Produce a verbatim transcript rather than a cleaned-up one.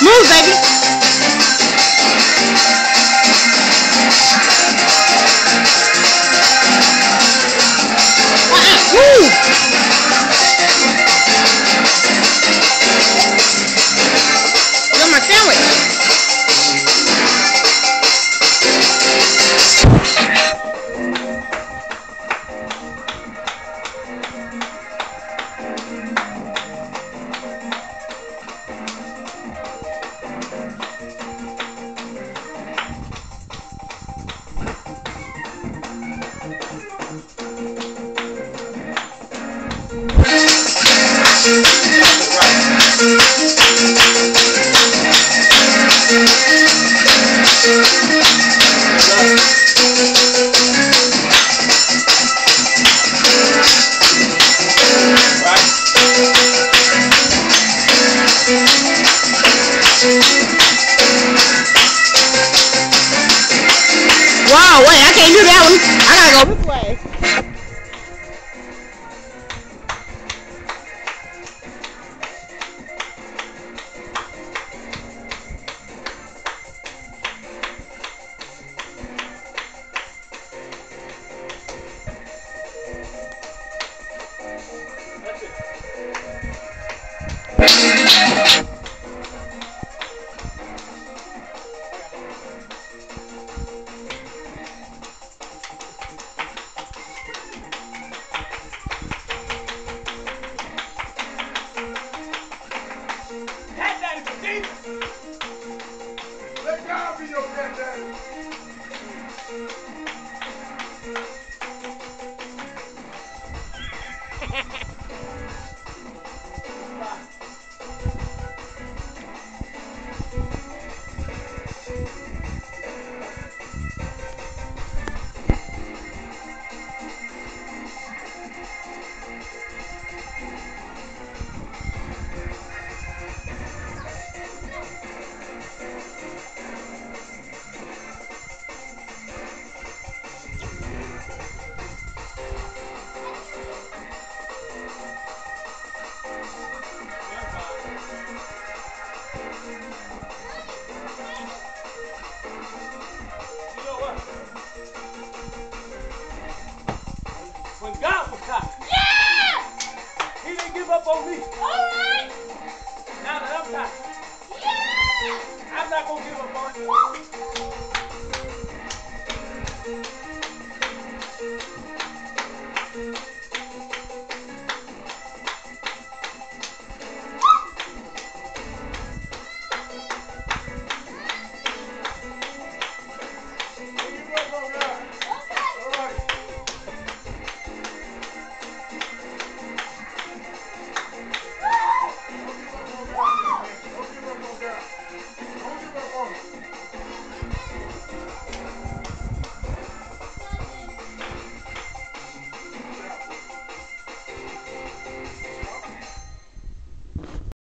Move, baby. Uh-uh. Move. You're my sandwich. Wow, wait, I can't do that one. I gotta go this way. Let God be your granddaddy. When God was tired, Yeah! He didn't give up on me. Alright! Now that I'm tired, Yeah! I'm not going to give up on you. When you work on God,